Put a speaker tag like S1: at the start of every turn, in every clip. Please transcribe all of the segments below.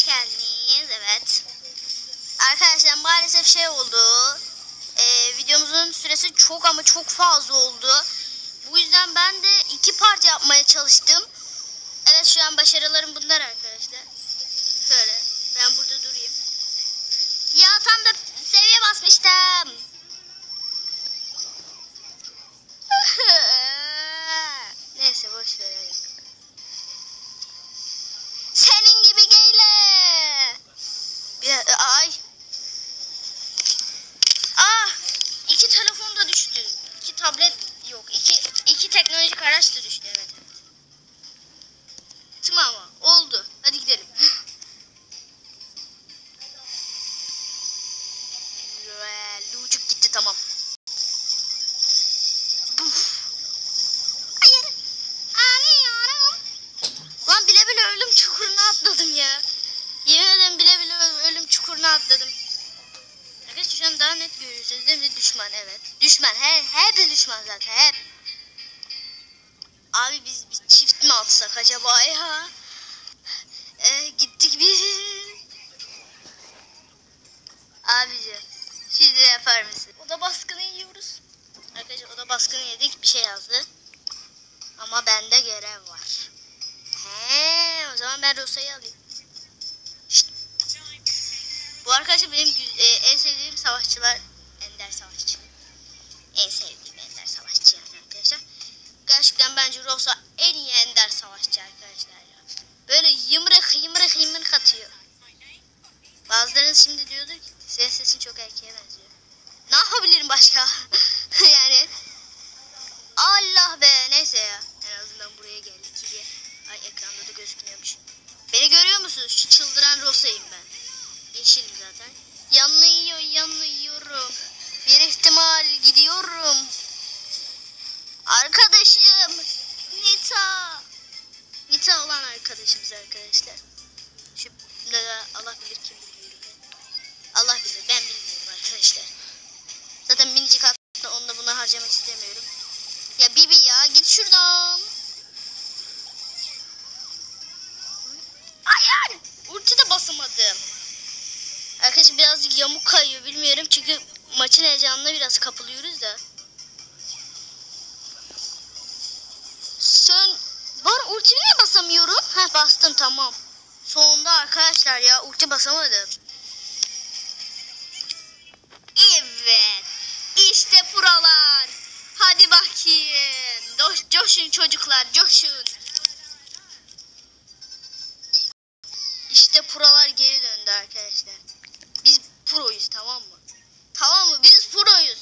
S1: geldiniz. Evet. Arkadaşlar maalesef şey oldu. Videomuzun süresi çok ama çok fazla oldu. Bu yüzden ben de 2 part yapmaya çalıştım. Evet, şu an başarılarım bunlar arkadaşlar. Şöyle ben burada durayım. Ya tam da seviye basmıştım. Neyse boş verelim. Senin gibi geyle. Ay. İki telefon da düştü. 2 tablet yok. İki teknolojik araç da düştü. Evet. Tamam oldu. Hadi gidelim. Lucuk gitti, tamam. Hayır. Ağlıyorum. Lan bile bile ölüm çukuruna atladım ya. Yemin ederim bile bile ölüm çukuruna atladım. Arkadaşlar şu an daha net görüyorsunuz değil mi? Düşman, evet. Düşman. Hep de düşman zaten. Hep. Abi biz çift mi atsak acaba ya? Gittik biz. Abici siz de yapar mısın? Oda baskını yiyoruz. Arkadaşlar oda baskını yedik, bir şey yazdı. Ama bende görev var. O zaman ben Rosa'yı alayım. Şişt. Bu arkadaşlar benim en sevdiğim savaşçılar. Ender savaşçı. En sevdiğim ender savaşçı yani arkadaşlar. Gerçekten bence Rosa en iyi ender savaşçı arkadaşlar ya. Böyle yımrık atıyor. Bazılarınız şimdi diyordu ki senin sesin çok erkeğe benziyor. Ne yapabilirim başka? Yani Allah be, neyse ya. En azından buraya geldik diye. Ay, ekranda da gözükmüyormuş. Beni görüyor musunuz? Şu çıldıran Rosa'yım ben. Yeşilim zaten. Yanlıyorum. Bir ihtimal gidiyorum. Arkadaşım Nita olan arkadaşımız arkadaşlar. Şu Allah bilir kim biliyor. Allah bilir, ben bilmiyorum arkadaşlar. Zaten minicik hatta onunla bunu harcamak istemiyorum. Ya Bibi ya git şuradan. Hayır. Ulti de basamadım. Arkadaşlar birazcık yamuk kayıyor, bilmiyorum çünkü maçın heyecanına biraz kapılıyoruz da. Bana ulti niye basamıyorum? Bastım, tamam. Sonunda arkadaşlar ya, ulti basamadım. Evet. İşte buralar. Hadi bakayım. Coşun çocuklar, coşun. İşte buralar geri döndü arkadaşlar. Biz proyuz, tamam mı? Tamam mı? Biz proyuz.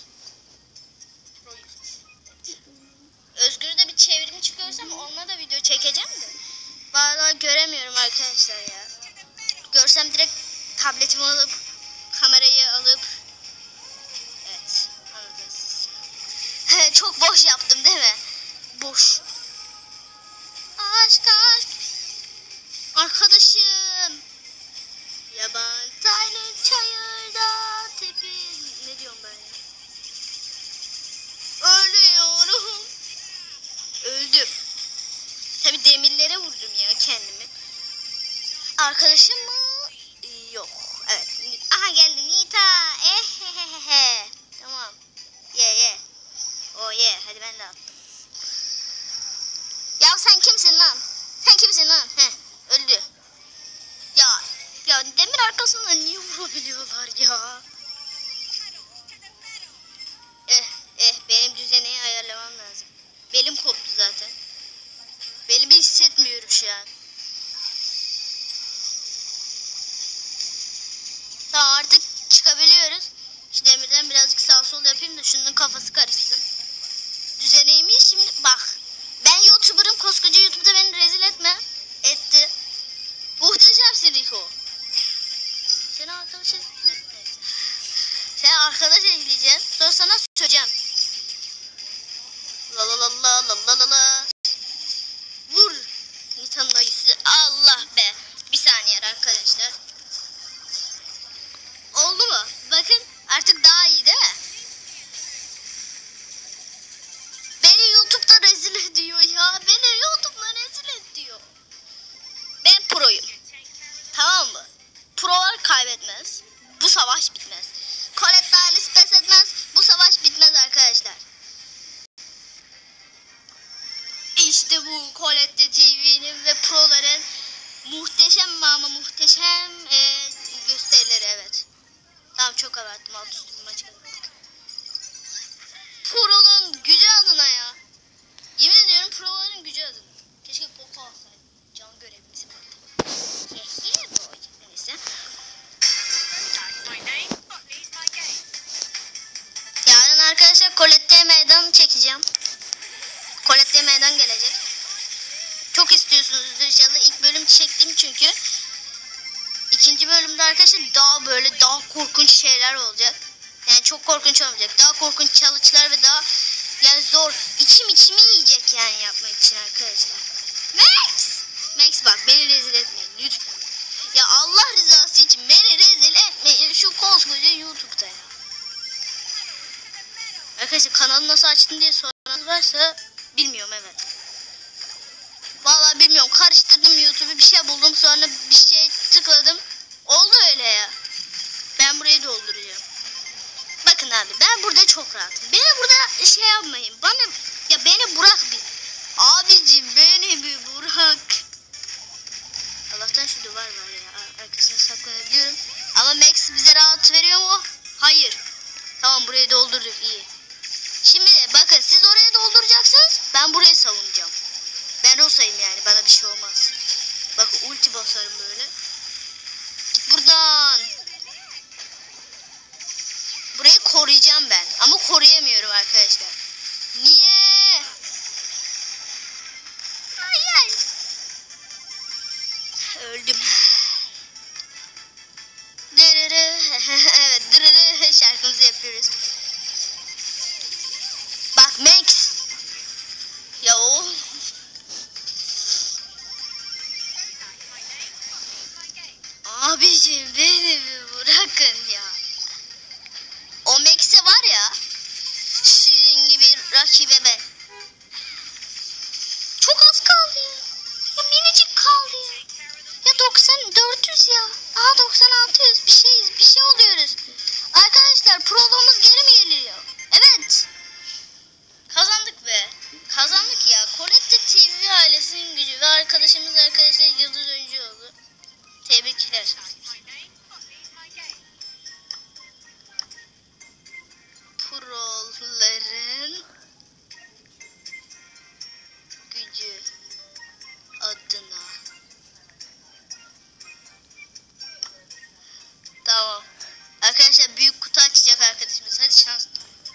S1: Özgür'de bir çevrim çıkıyorsam onunla da video çekeceğim de. Vallahi göremiyorum arkadaşlar ya. Görsem direkt tabletimi alıp kamerayı alıp, evet, anladınız siz. Çok boş yaptım değil mi? Boş. Aşk. Arkadaşım. Yaban taylı çayırda tepin. Ne diyorum ben ya? Ölüyorum. Öldüm. Tabi demirlere vurdum ya kendimi. Arkadaşım mı? Yok. Evet. Aha geldi Nita. Tamam. Ye. Oh ye. Hadi ben de attım. Ya sen kimsin lan? Öldü. Ya demir arkasından niye vurabiliyorlar ya? Benim düzeneyi ayarlamam lazım. Belim koptu zaten. Belimi hissetmiyorum şu an. Tamam, artık çıkabiliyoruz. Şu demirden birazcık sağ sol yapayım da şunun kafası karışsın. Düzeneymiş şimdi bak. Ben YouTuber'ım, koskoca YouTube'da beni rezil etti. Muhteşemsin Rico. Seni arkadaş ekleyeceğim. Sonra sana söyleyeceğim. La. Vur. Nita'nın ayısı. Allah be. Bir saniye arkadaşlar. Oldu mu? Bakın artık daha iyi değil mi? Beni YouTube'da rezil ediyor ya. Beni YouTube'da Colette TV'nin ve proların muhteşem ama muhteşem gösterileri, evet. Tamam, çok abarttım, alt üstü maç kazandık. Pro'nun gücü adına ya. Yemin ediyorum proların gücü adına. Keşke Poco alsaydı. Can görevimizi vardı. Neyse. Yarın arkadaşlar Colette meydan çekeceğim. Colette meydan gelecek. Çok istiyorsunuzdur inşallah. İlk bölüm çektim çünkü. İkinci bölümde arkadaşlar daha korkunç şeyler olacak. Yani çok korkunç olmayacak. Daha korkunç challenge'lar ve daha yani zor. İçimi yiyecek yani yapmak için arkadaşlar. Max bak, beni rezil etmeyin lütfen. Ya Allah rızası için beni rezil etmeyin şu koskoca YouTube'da ya. Arkadaşlar kanalı nasıl açtın diye soranız varsa bilmiyorum, evet. Vallahi bilmiyorum, karıştırdım YouTube'u, bir şey buldum, sonra bir şey tıkladım. Oldu öyle ya. Ben burayı dolduracağım. Bakın abi, ben burada çok rahatım. Beni burada şey yapmayın. Beni bırak bir. Abicim beni bir bırak. Allah'tan şu duvar var ya. Arkasına saklanabiliyorum. Ama Max bize rahat veriyor mu? Hayır. Tamam, burayı doldurduk, iyi. Şimdi bakın, siz oraya dolduracaksınız. Ben burayı savunacağım. Ben Rosa'yım yani, bana bir şey olmaz. Bakın ulti basarım böyle. Git buradan. Burayı koruyacağım ben. Ama koruyamıyorum arkadaşlar. Niye? Hayır. Öldüm. Dırırı. Evet, dırırı şarkımızı yapıyoruz. Bak Max. Ya o. Abiciğim beni bir bırakın ya. O Max'e var ya, sizin gibi rakibe ben. Çok az kaldı ya. Ya minicik kaldı ya. Ya 400 ya. Aha 9600 bir şey oluyoruz. Arkadaşlar proluğumuz geri mi geliyor? Evet. Kazandık be. Kazandık ya. Colette TV ailesinin gücü ve arkadaşımız yıldız oyuncu oldu. Tebrikler. Proların gücü adına. Tamam. Arkadaşlar büyük kutu açacak arkadaşımız. Hadi şans.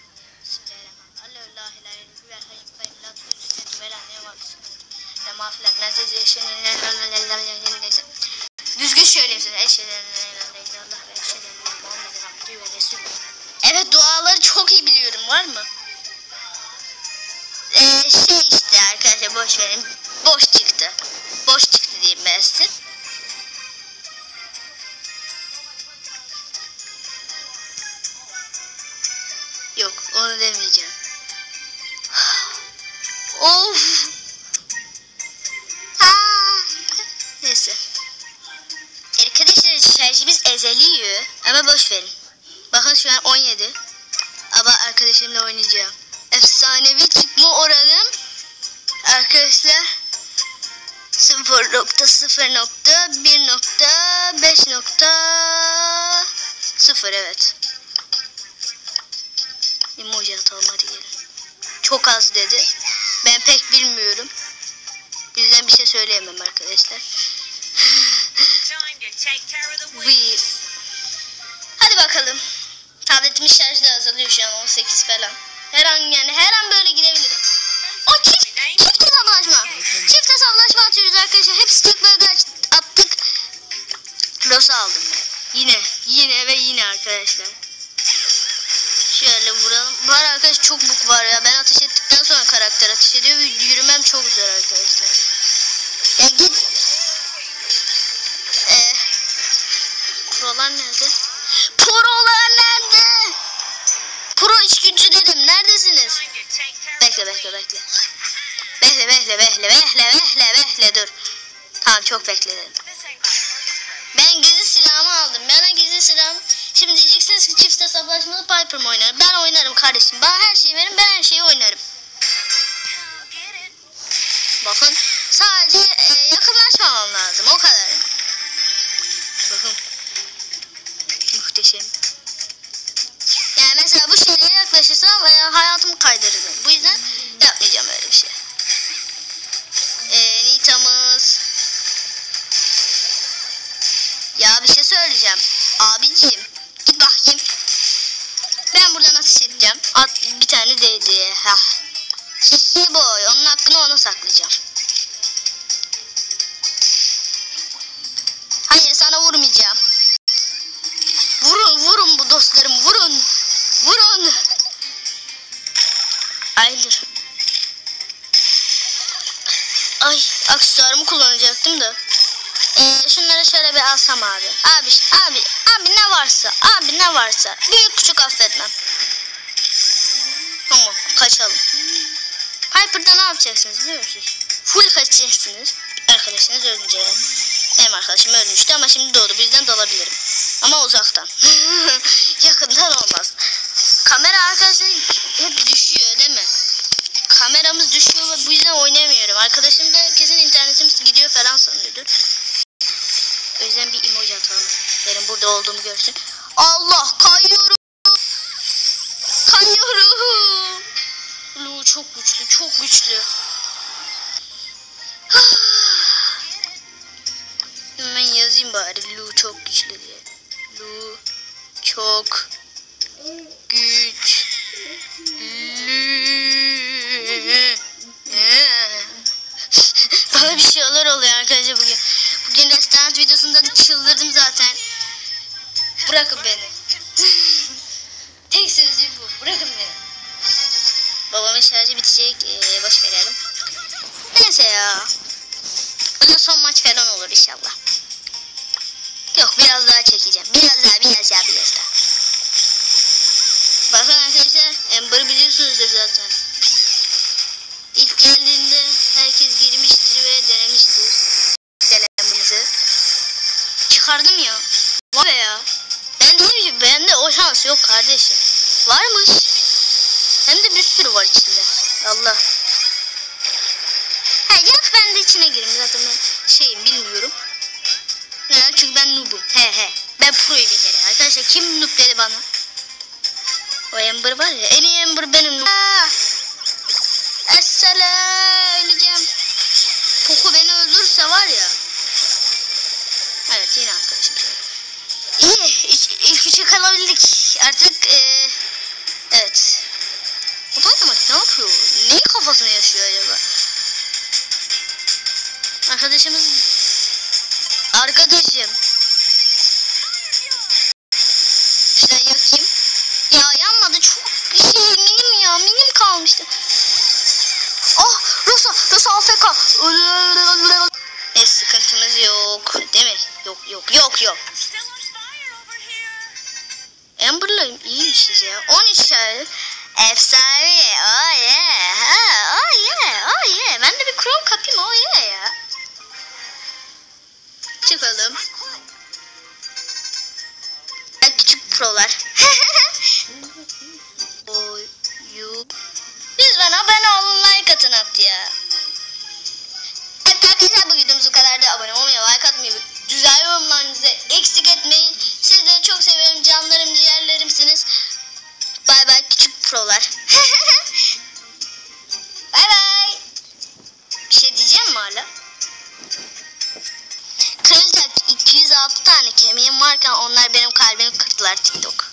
S1: Düzgün söyleyeyim size. Evet, duaları çok iyi biliyorum, var mı? İşte arkadaşlar, boş verin. Boş çıktı diyeyim ben size. Yok, onu demeyeceğim. Of. Neyse. Arkadaşlar şarjımız ezeliyor ama boş verin. Bakın şu an 17. Ama arkadaşımla oynayacağım. Efsanevi çıkma oranım arkadaşlar 0.1.5.0, evet. Emoji atalım, hadi gelin. Çok az dedi. Ben pek bilmiyorum. Bizden bir şey söyleyemem arkadaşlar. Hadi bakalım. Tabletimin şarjı da azalıyor şu an, 18 falan. Her an böyle gidebilirim. O çift hesaplaşma. Çift hesaplaşma atıyoruz arkadaşlar. Hepsi tek bölge attık. Rosa aldım. Yine arkadaşlar. Şöyle vuralım. Var arkadaşlar, çok bug var ya. Ben ateş ettikten sonra karakter ateş ediyor ve yürümem çok zor arkadaşlar. Ya git. Prolar nerede? Pro içgücü dedim. Neredesiniz? Bekle. Bekle dur. Tamam, çok bekledim. Ben gizli silahımı aldım. Şimdi diyeceksiniz ki çift hesaplaşmalı Piper mı oynarım? Ben oynarım kardeşim. Bana her şeyi verin, ben her şeyi oynarım. Bakın. Sadece yakınlaşmamam lazım. O kadar. Bakın. Muhteşem. Yani mesela bu şeylere yaklaşırsam hayatımı kaydırırım. Bu yüzden yapmayacağım öyle bir şey. Nitamız. Ya bir şey söyleyeceğim. Abiciğim. Git bakayım. Ben buradan ateş edeceğim. Bir tane değdi. Hihi boy. Onun hakkını ona saklayacağım. Hayır sana vurmayacağım. Vurun bu dostlarım. Vurun. Hayır. Ay aksesuarımı kullanacaktım da. Şunları şöyle bir alsam abi. Abi ne varsa. Büyük küçük affetmem. Tamam kaçalım. Piper'da ne yapacaksınız biliyor musunuz? Full kaçacaksınız. Arkadaşınız ölünce. Benim arkadaşım ölmüştü ama şimdi doğdu. Bu yüzden dalabilirim. Ama uzaktan. Yakından olmaz. Kamera arkadaşlar hep düşüyor değil mi? Kameramız düşüyor ve bu yüzden oynamıyorum. Arkadaşım da kesin internetimiz gidiyor falan sanıyordur. O yüzden bir emoji atalım. Benim burada olduğumu görsün. Allah kayıyorum. Lu çok güçlü. Hemen yazayım bari Lu çok güçlü diye. Lu çok güçlü. Bana bir şeyler oluyor arkadaşlar bugün. Bugün restoran videosunda da çıldırdım zaten. Bırakın beni. Tek sözü bu. Bırakın beni. Babamın şarjı bitecek. Boş verelim. Neyse ya. Ondan son maç falan olur inşallah. Yok biraz daha çekeceğim. Biraz daha. Bakın arkadaşlar Amber'ı biliyorsunuzdur zaten. İlk geldiğinde herkes girmiştir ve denemiştir. Güzel Amber'ımızı. Çıkardım ya. Vay be ya. Ben dedim ki bende o şans yok kardeşim. Varmış. Hem de bir sürü var içinde. Allah. Yok ben de içine gireyim zaten ben bilmiyorum. Çünkü ben noob'um. Ben pro'yum bir kere. Arkadaşlar kim noob dedi bana? O Amber var ya. En iyi Amber benim. Esselam. Öleceğim. Poco beni öldürürse var ya. Evet yine arkadaşım. İyi. İlk üçe kalabildik. Artık evet. O Dynamite ne yapıyor? Neyin kafasına yaşıyor acaba? Arkadaşım. Şuradan yakayım. Ya yanmadı çok minim kalmıştı. Oh Rosa AFK. Sıkıntımız yok değil mi? Yok. Amber'la iyiymişiz ya. 13 şarj. Efsane. Oh yeah. Ben de bir Chrome kapayım. Oh yeah ya. Çıkalım. Küçük prolar. Lütfen abone olun, like atın ya. Evet arkadaşlar bu videomuz bu kadardı. Abone olmayı, like atmayı, güzel yorumlarınızı eksik etmeyin. Sizleri çok seviyorum. Canlarım, ciğerlerimsiniz. Bay bay küçük prolar. Bay. Bir şey diyeceğim mi hala? Kırılacak 206 tane kemiğim varken onlar benim kalbimi kırdılar TikTok.